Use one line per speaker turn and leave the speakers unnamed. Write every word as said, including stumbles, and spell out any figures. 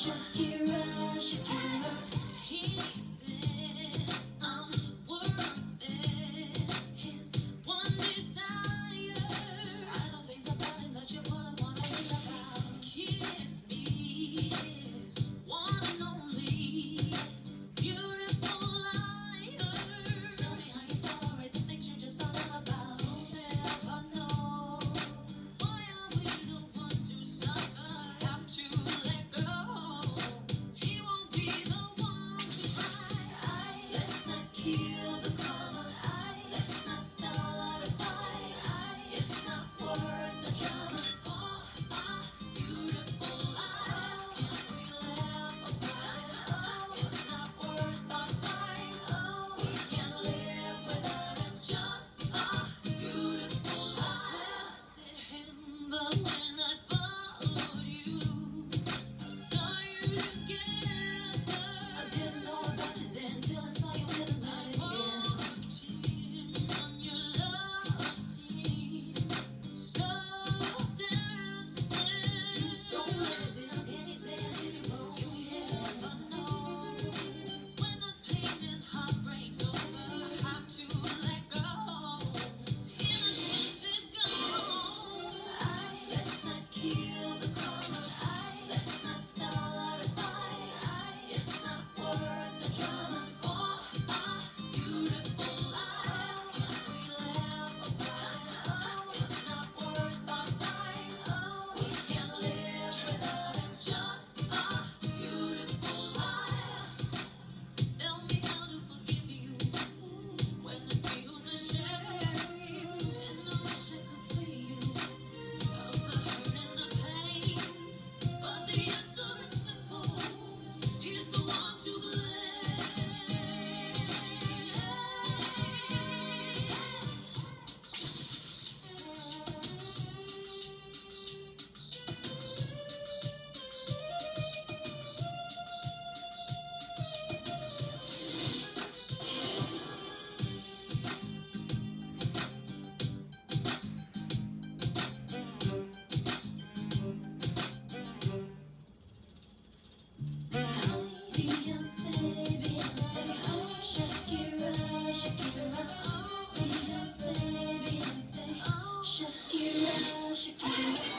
Shakira, Shakira. He said I'm worth it. His one desire. I know things about it that you wouldn't wanna hear about. Kiss me, his one and only. Yes, beautiful liar. Sorry, I can tolerate the things you just found out about. Never know. Why are we the ones who suffer? Have to let go. He won't be the one to cry. Let's not kill the karma. Let's not start a fight. It's not worth the drama for a beautiful life. Can't we laugh about it? It's not worth our time. We can't live without it. Just a beautiful life. Trusted him, but when I followed you, I saw you together. I didn't know about you then till I saw you with a man again. On your love scene, stop dancing. You stole everything. How can you say I did it wrong? You never know. When the pain and heartbreak's over, I have to let go. Innocence is gone. Let's not kill the karma. Let's not start a fight. It's not worth the drama for a beautiful life. Can't we laugh about it? It's not worth our time. We can't live without it. Just a beautiful life. Tell me how to forgive you when this feels ashamed. And I wish I could free you of the hurt and the pain. But the answer is simple. He's the one to blame. Beyonce, Beyonce, oh Shakira, Shakira, oh Beyonce, Beyonce, oh Shakira, Shakira.